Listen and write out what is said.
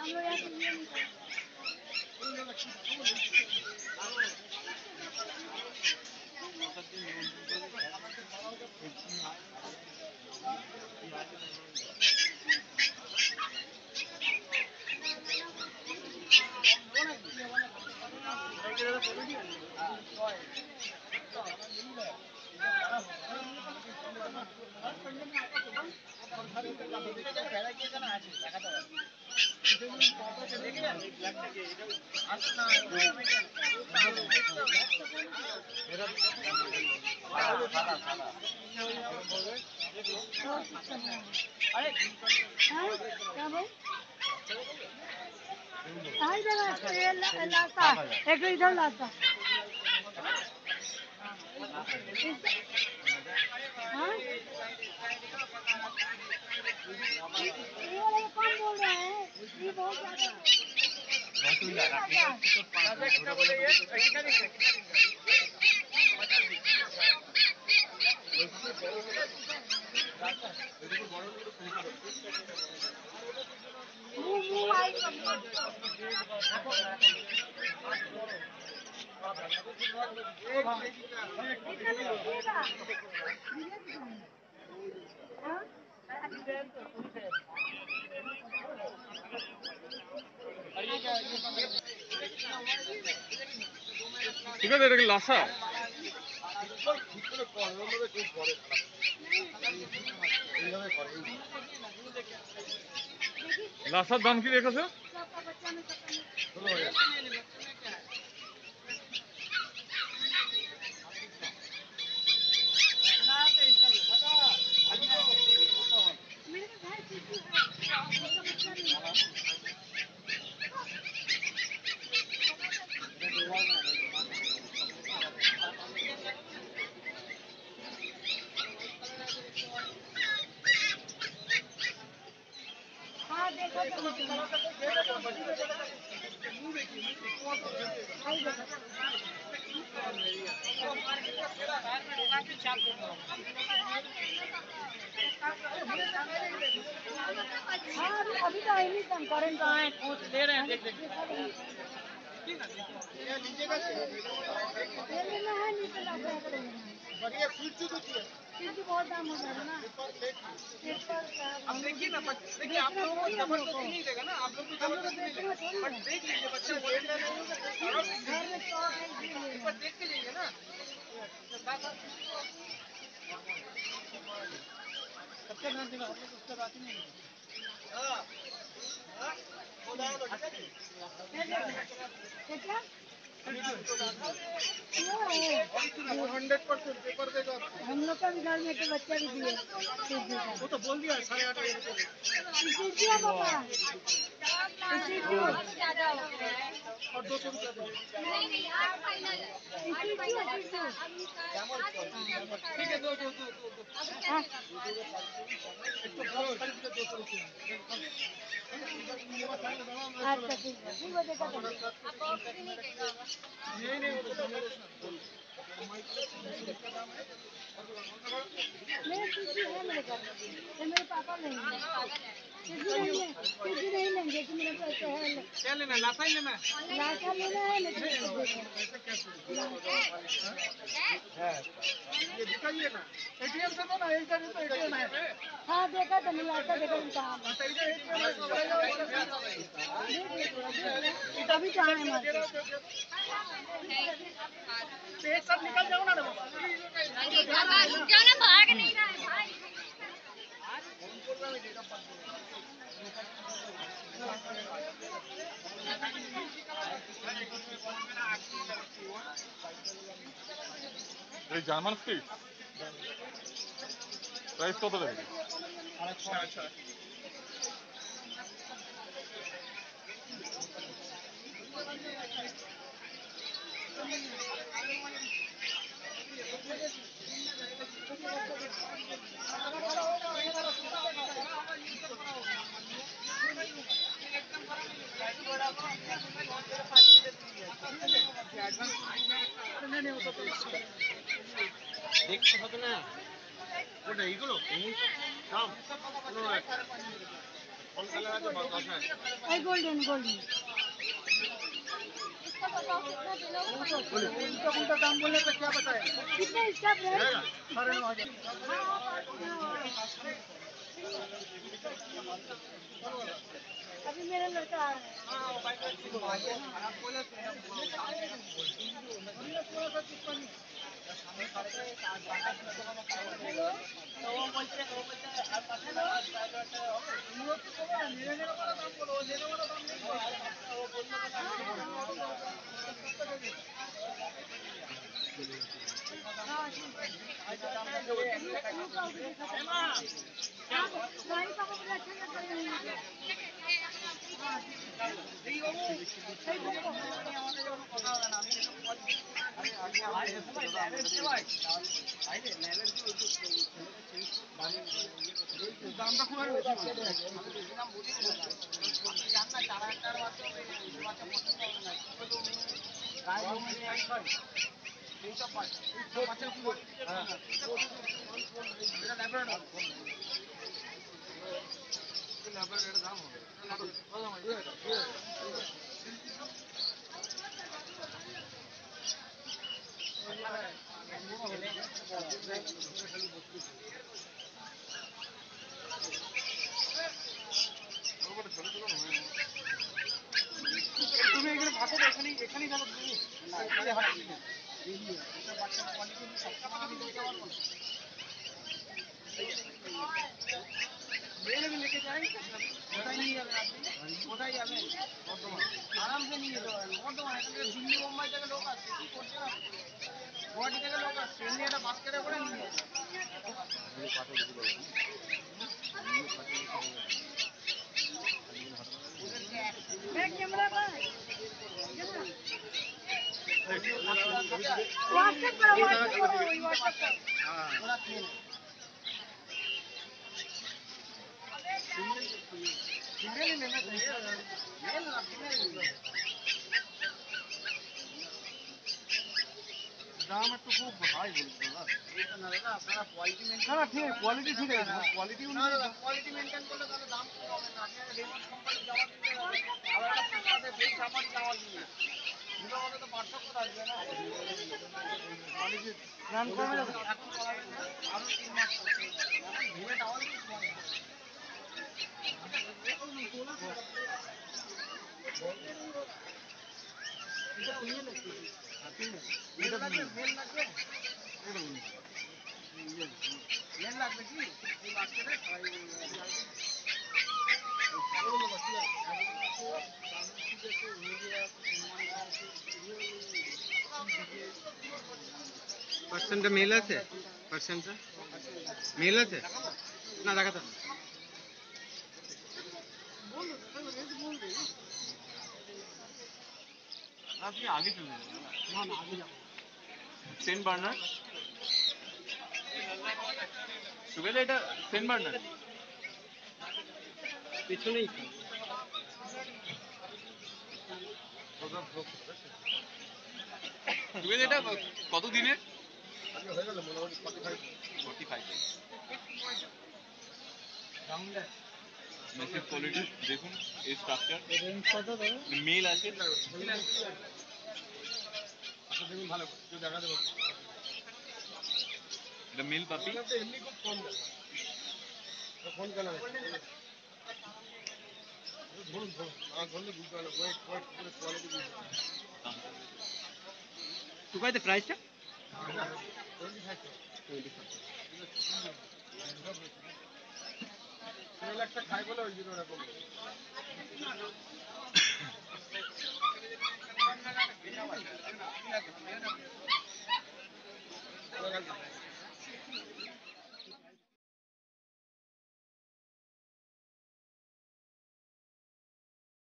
एक इधर लाता कौन बोल रहा है? ये बहुत ঠিক আছে, এটা কি লাসা? লাসার দাম কি রেখেছে? अभी तो आई नहीं करंट कहाँ है? पूछ ले रहे हैं, देख लेना है नीचे लाकर बढ़िया सीट बहुत दाम हो जाएगा ना। अब देखिए ना, देखिए आप लोगों को जबरदस्ती नहीं देगा ना, आप लोग को जबरदस्ती नहीं देगा, बट देख लीजिए, बच्चे बोल रहे हैं पर देख के जाइए ना। सबका ध्यान देगा, उसका बात ही नहीं है। 100% पेपर देगा। हम लोग का भी घर में तो बच्चा भी दिए, वो तो बोल दिया 8.5 और 200 रुपया दो। ठीक है, दो अच्छा ठीक है, नहीं मेरे पापा नहीं लेंगे कि मेरे पैसे है। क्या लेना, लाशा ही लेना है? लाशा लेना है लेकिन ये दिखाइए ना, एटीएम से तो ना, एक जगह तो एटीएम है। हाँ देखा था, लाशा देखा था। अभी कहाँ है मार्केट? एक साथ निकल जाओ ना, भाग नहीं रहा है भाई। জার্মান স্পিড প্রাইস কত দেবে? আচ্ছা দেখতে হবে না ওটা এইগুলো দাম এই গোল্ডেন গোল্ডেন उनका उनका दाम बोलने पे क्या बताएगा? कितना इसका रेट 9,500। अभी मेरा लड़का आ रहा है रानी पापा मुझे अच्छा लगता है दामটা খুব আর বেশি তুমি এখানে থাকো এখানেই এখানেই থাকো তুমি लेके जाएंगे कोথায় নিয়ে যাবেন আপনি কোথায় যাবেন বর্ধমান আরামসে নিয়ে যেতে পারেন বর্ধমান এখান থেকে দিল্লি মুম্বাই থেকে লোক আসছে কি করছেন আপনি গুয়াহাটি থেকে লোক আসছে এমনি একটা বাস্কেটে করে নিয়ে যাবেন कैमरा पर व्हाट्सएप करो व्हाट्सएप करो फीमेल ही लेना चाहिए मेल ना फीमेल दाम একটু খুব হাই বলছো দাদা না আপনারা কোয়ালিটি মেইনটেইন না ঠিক কোয়ালিটি ঠিক আছে কোয়ালিটি অনুযায়ী কোয়ালিটি মেইনটেইন করলে তাহলে দাম কম হবে না আপনি রেমন্ড কোম্পানি জামা কিনতে হবে আর একটা ফ্লিপকার্টে বেশ জামা জামা কিনবে দুটোর মধ্যে তো পার্থক্য থাকবে না কোয়ালিটি রান কমে যাবে এখন করাবেন না আরো 3 মাস পরে এখন ভেবে টাওয়াল দিয়ে সময় मेल লাগবে মেল লাগবে মেল লাগবে কি এই বাস্কেটে পার্সেন্টটা মেল আছে পার্সেন্টটা মেল আছে না দেখাতে হবে আপনি আগে চলে যাবেন না না আগে যাবো সেন্ট বার্নার্ড সুবেদা এটা সেন্ট বার্নার্ড পেছনেই সুবেদা এটা কত দিনের হয়ে গেল মোটামুটি 45 মেসেজ কোয়ালিটি দেখুন এই স্ট্রাকচার মেল আছে দেখুন ভালো একটু দেখা দেবো এটা মেল পাপি এমনি খুব কম ফোন কেন ধরুন ধরুন আমার ধরলে বুঝতে পারলো ওয়েট ওয়েট করে কোয়ালিটি বুঝতে টুকাইতে প্রাইসটা একটা খাই বলে ওই জন্য ওরকম